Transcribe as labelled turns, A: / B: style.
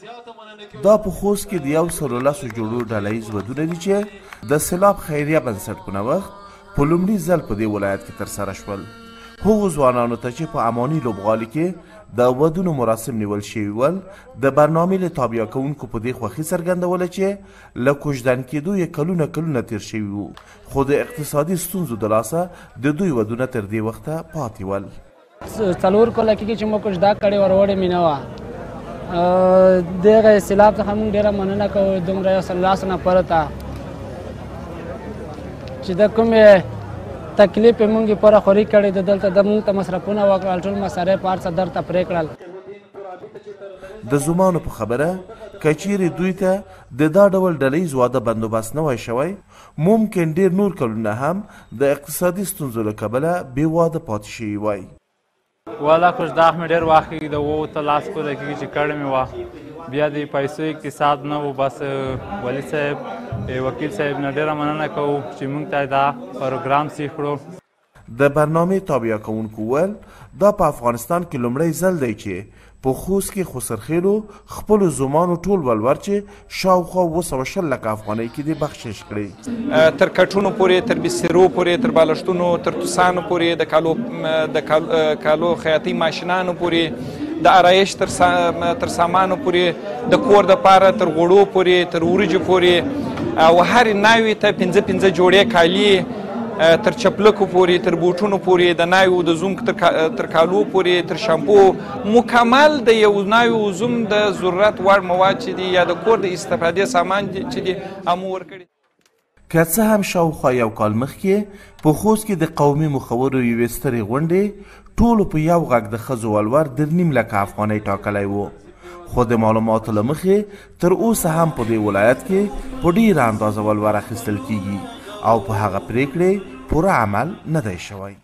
A: دا په خوست کې د 110 جوړو ډله ییز ودونه دي چې د سیلاب خیریه بنسټ په نوښت په لومړي ځل په دې ولایت کې ترسره شول. هغو ځوانانو ته چې په اماني لوبغالي کې د ودونو مراسم نیول شوي ول د برنامې له تابع کوونکو په دې خوښي څرګندوله چې له کوژدن کېدو یې کلونه تیر شوي وو، خو د اقتصادي ستونزو د لاسه د دوی ودونه تر دې وخته پاتې ول.
B: 4 کاله کېږي چې موږ کوژده کړې وروړې مې نه وه. دغه سیلاب څخه موږ ډېره مننه کوو دومره 110 نفرو ته چې د کومې تکلیف یې موږ یې پوره خوري کړې ده. دلته د موږ ته مصرفونه وکړل، ټول مصارف هر څه درته پرې کړل.
A: د زومانو په خبره که چیرې دوی ته د دا ډول ډله ییز واده بندوبست نه وای شوی، ممکن ډېر نور کلونه هم د اقتصادي ستونزو له کبله بې واده پاتې شوي وای.
C: والا کوژده مې ډېر وخت کېږي د 13 کاله کېږي چې کړې مې وه. بیا د پیسو اقتصاد نه و، بس والي صاحب وکیل صاحب نه ډېره مننه کوو چې موږ ته دا پروګرام سیخ کړو.
A: د برنامې تابع کوونکو ویل دا په افغانستان کې لومړی ځل دی چې په خوست کې خسرخیلو خپلو زومانو ټول ولور چې شاوخوا 220 لکه افغانۍ کې دې بخشش کړي.
D: تر کټونو پورې، تر بسترو پورې، تر بالښتونو، تر توسانو پورې، د کالو خیاطۍ ماشینانو پورې، د آرایش تر سامانو پورې، د کور دپاره تر غوړو پورې، تر وریجو پورې، او هرې ناوې ته 5 جوړې کالي، تر چپلکو پورې، تر بوټونو پورې، د ناوې د زوم تر کالو پورې، تر شامپو، مکمل د یو ناوې زوم د ضرورت وړ مواد چې دي یا د کور د استفادې سامان چې دي همو ورکړي.
A: که څه هم شاوخوا یو کال مخکې په خوست کې د قومي مخورو یوې سترې غونډې ټولو په یو غږ د ښځو ولور 2.5 لکه افغانۍ ټاکلی و، خو د معلوماتو له مخې تر اوسه هم په دې ولایت کې په ډېره اندازه ولور اخیستل کیږي او په هغه پریکړې پوره عمل نه دی شوی.